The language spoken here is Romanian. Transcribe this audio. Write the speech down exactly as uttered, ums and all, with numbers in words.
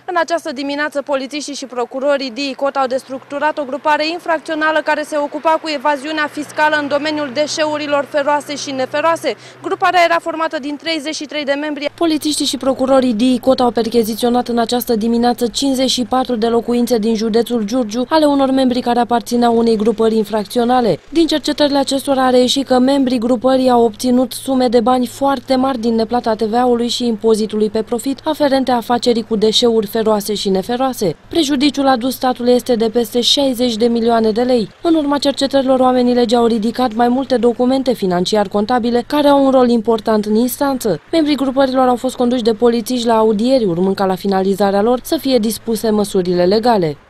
În această dimineață, polițiștii și procurorii D I C O T au destructurat o grupare infracțională care se ocupa cu evaziunea fiscală în domeniul deșeurilor feroase și neferoase. Gruparea era formată din treizeci și trei de membri. Polițiștii și procurorii D I C O T au percheziționat în această dimineață cincizeci și patru de locuințe din județul Giurgiu ale unor membri care aparțineau unei grupări infracționale. Din cercetările acestora a reieșit că membrii grupării au obținut sume de bani foarte mari din neplata T V A-ului și impozitului pe profit aferente afacerii cu deșeuri feroase și neferoase. Prejudiciul adus statului este de peste șaizeci de milioane de lei. În urma cercetărilor, oamenii legii au ridicat mai multe documente financiar-contabile care au un rol important în instanță. Membrii grupărilor au fost conduși de polițiști la audieri, urmând ca la finalizarea lor să fie dispuse măsurile legale.